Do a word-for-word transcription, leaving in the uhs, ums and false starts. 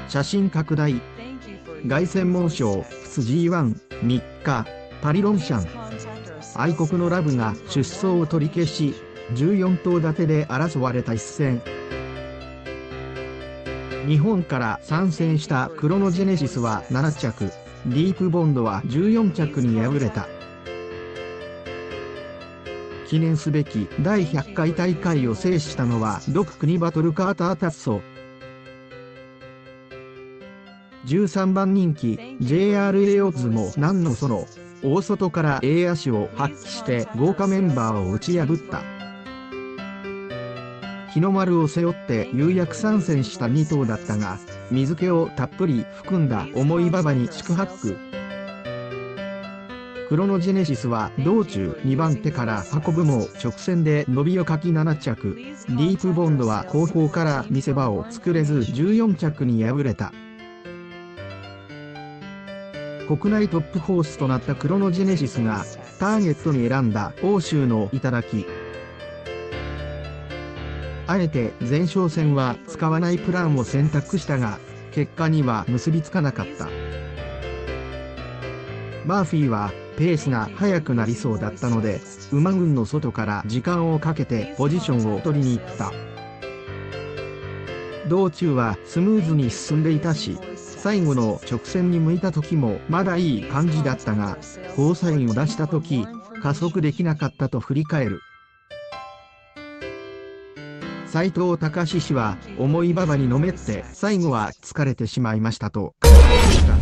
写真拡大。凱旋門賞、フツ ジーワン、みっか、パリロンシャン。愛国のラブが出走を取り消し、じゅうよんとう立てで争われた一戦。日本から参戦したクロノジェネシスはななちゃく、ディープボンドはじゅうよんちゃくに敗れた。記念すべきだいひゃっかい大会を制したのはろくくにバトルカータータッソ。じゅうさんばん人気 ジェイアールエー オッズもなんのその、大外から A 足を発揮して豪華メンバーを打ち破った。日の丸を背負って有役参戦したにとうだったが、水気をたっぷり含んだ重い馬場に四苦八苦。クロノジェネシスは道中にばん手から運ぶも直線で伸びを欠きななちゃく、ディープボンドは後方から見せ場を作れずじゅうよんちゃくに敗れた。国内トップホースとなったクロノジェネシスがターゲットに選んだ欧州の頂。あえて前哨戦は使わないプランを選択したが、結果には結びつかなかった。マーフィーはペースが速くなりそうだったので、馬群の外から時間をかけてポジションを取りに行った。道中はスムーズに進んでいたし、最後の直線に向いた時もまだいい感じだったが、ゴーサインを出した時、加速できなかったと振り返る。斉藤隆氏は重い馬場にのめって最後は疲れてしまいましたと語っていた。